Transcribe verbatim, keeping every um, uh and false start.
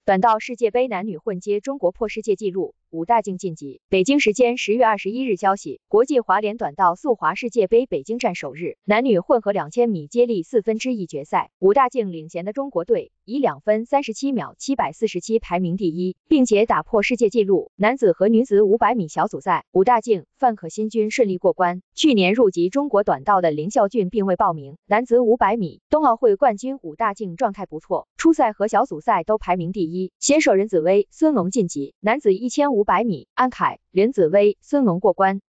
短道世界杯男女混接中国破世界纪录，武大靖晋级。北京时间十月二十一日消息，国际滑联短道速滑世界杯北京站首日，男女混合两千米接力四分之一决赛，武大靖领衔的中国队以两分三十七秒七百四十七排名第一，并且打破世界纪录。男子和女子五百米小组赛，武大靖、范可新军顺利过关。去年入籍中国短道的林孝俊并未报名。男子五百米冬奥会冠军武大靖状态不错，初赛和小组赛都排名第一。携手任子威、孙龙晋级。男子一千五百米，安凯、任子威、孙龙过关。